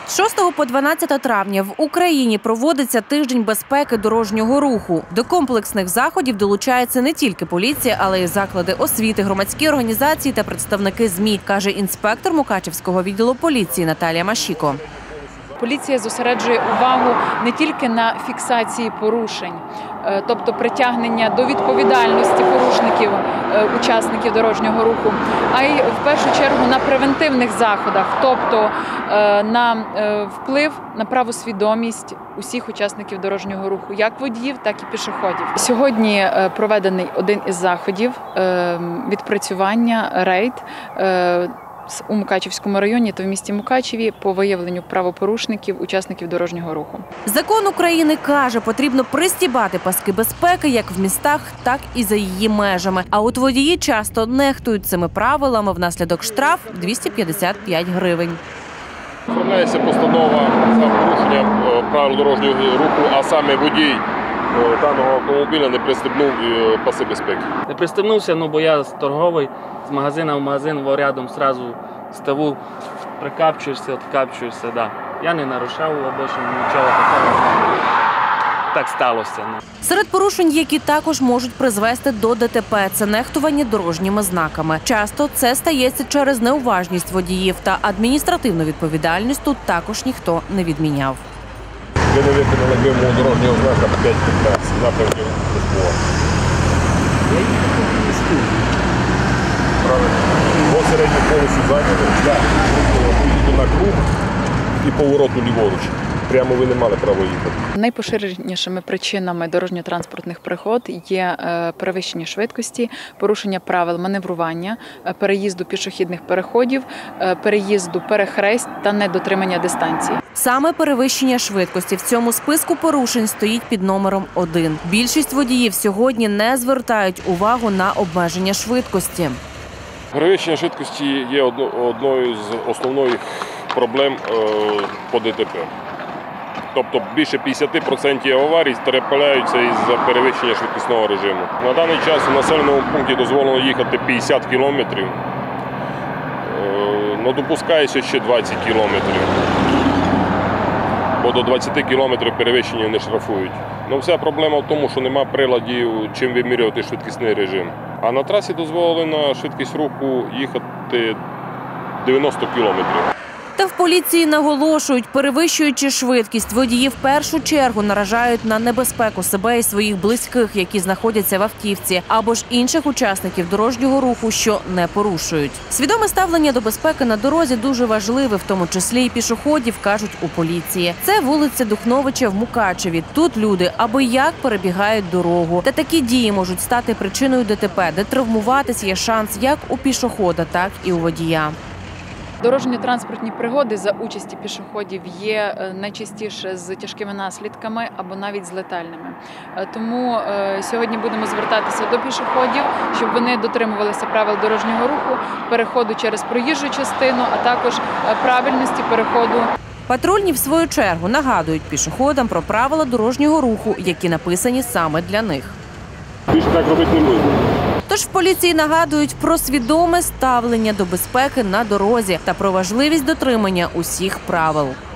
З 6 по 12 травня в Україні проводиться тиждень безпеки дорожнього руху. До комплексних заходів долучається не тільки поліція, але й заклади освіти, громадські організації та представники ЗМІ, каже інспектор Мукачівського відділу поліції Наталія Машіко. Поліція зосереджує увагу не тільки на фіксації порушень, тобто притягнення до відповідальності порушників, учасників дорожнього руху, а й в першу чергу на превентивних заходах, тобто на вплив на правосвідомість усіх учасників дорожнього руху, як водіїв, так і пішоходів. Сьогодні проведений один із заходів відпрацювання рейд у Мукачівському районі та в місті Мукачеві по виявленню правопорушників, учасників дорожнього руху. Закон України каже, потрібно пристібати паски безпеки як в містах, так і за її межами. А от водії часто нехтують цими правилами, внаслідок штраф – 255 гривень. Оформляється постанова за порушення правил дорожнього руху, а саме водій даного автомобіля не пристебнув паси безпеки. Не пристебнувся, бо я торговий, з магазину в магазин рядом одразу ставу, прикапчуєшся, відкапчуєшся. Да. Я не нарушав або нічого такого. Так сталося. Серед порушень, які також можуть призвести до ДТП – це нехтування дорожніми знаками. Часто це стається через неуважність водіїв, та адміністративну відповідальність тут також ніхто не відміняв. Ви не виконали вимогу дорожнього знака 5-15 напрямків СПО. Правильно. По середню полосу зайняли, поїду на круг і повороту ліворуч. Прямо ви не мали права їхати. Найпоширенішими причинами дорожньо-транспортних пригод є перевищення швидкості, порушення правил маневрування, переїзду пішохідних переходів, переїзду перехресть та недотримання дистанції. Саме перевищення швидкості в цьому списку порушень стоїть під номером 1. Більшість водіїв сьогодні не звертають увагу на обмеження швидкості. Перевищення швидкості є одною з основних проблем по ДТП. Тобто більше 50% аварій трапляються із-за перевищення швидкісного режиму. На даний час у населеному пункті дозволено їхати 50 кілометрів, але допускається ще 20 кілометрів, бо до 20 кілометрів перевищення не штрафують. Вся проблема в тому, що немає приладів, чим вимірювати швидкісний режим. А на трасі дозволена швидкість руху їхати 90 кілометрів. Та в поліції наголошують, перевищуючи швидкість, водії в першу чергу наражають на небезпеку себе і своїх близьких, які знаходяться в автівці, або ж інших учасників дорожнього руху, що не порушують. Свідоме ставлення до безпеки на дорозі дуже важливе, в тому числі і пішоходів, кажуть у поліції. Це вулиця Духновича в Мукачеві. Тут люди аби як перебігають дорогу. Та такі дії можуть стати причиною ДТП, де травмуватись є шанс як у пішохода, так і у водія. Дорожньо-транспортні пригоди за участі пішоходів є найчастіше з тяжкими наслідками або навіть з летальними. Тому сьогодні будемо звертатися до пішоходів, щоб вони дотримувалися правил дорожнього руху, переходу через проїжджу частину, а також правильності переходу. Патрульні, в свою чергу, нагадують пішоходам про правила дорожнього руху, які написані саме для них. Більше так робити не можна. Тож в поліції нагадують про свідоме ставлення до безпеки на дорозі та про важливість дотримання усіх правил.